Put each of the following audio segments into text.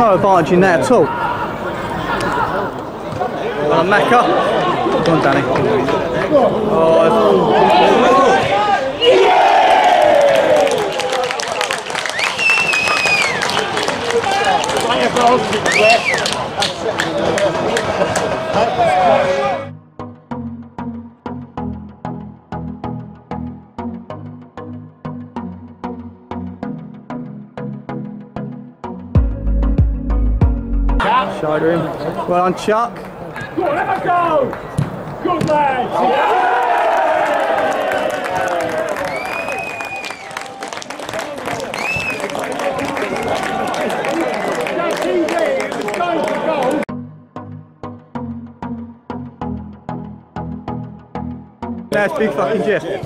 no advantage in that at all. Well, Macca. Come on, Danny. Shoulder him. Well on, Chuck. Go on, have a go! Good lad! That's big fucking Jeff. Yes!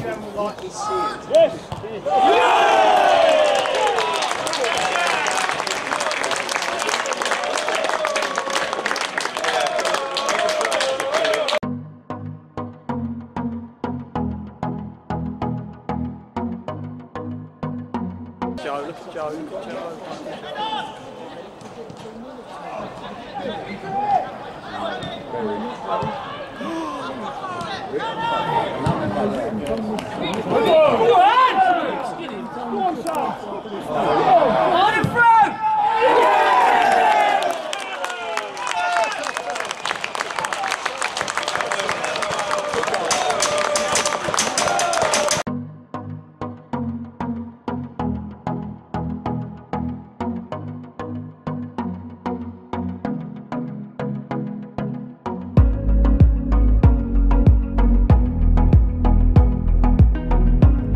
Joe, look at Joe.